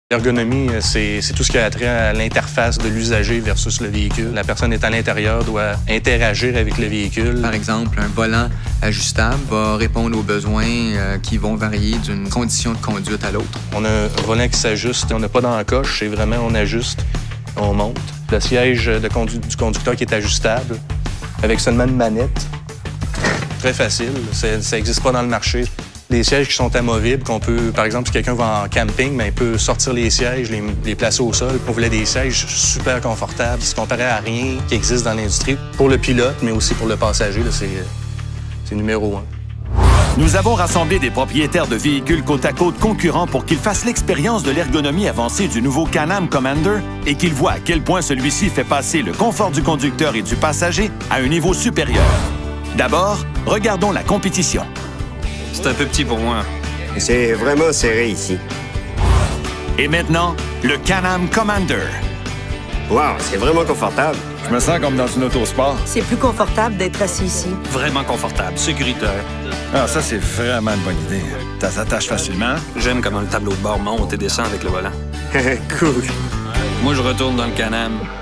L'ergonomie, c'est tout ce qui a trait à l'interface de l'usager versus le véhicule. La personne est à l'intérieur, doit interagir avec le véhicule. Par exemple, un volant ajustable va répondre aux besoins qui vont varier d'une condition de conduite à l'autre. On a un volant qui s'ajuste, on n'a pas d'encoche, c'est vraiment on ajuste, on monte. Le siège du conducteur qui est ajustable, avec seulement une manette. Très facile, ça n'existe pas dans le marché. Les sièges qui sont amovibles, qu'on peut, par exemple, si quelqu'un va en camping, bien, il peut sortir les sièges, les placer au sol. On voulait des sièges super confortables, ce qui comparait à rien qui existe dans l'industrie. Pour le pilote, mais aussi pour le passager, c'est numéro 1. Nous avons rassemblé des propriétaires de véhicules côte à côte concurrents pour qu'ils fassent l'expérience de l'ergonomie avancée du nouveau Can-Am Commander et qu'ils voient à quel point celui-ci fait passer le confort du conducteur et du passager à un niveau supérieur. D'abord, regardons la compétition. C'est un peu petit pour moi. C'est vraiment serré ici. Et maintenant, le Can-Am Commander. Wow, c'est vraiment confortable. Je me sens comme dans une autosport. C'est plus confortable d'être assis ici. Vraiment confortable, sécuritaire. Ah, ça, c'est vraiment une bonne idée. Ça s'attache facilement. J'aime comment le tableau de bord monte et descend avec le volant. Cool. Moi, je retourne dans le Can-Am.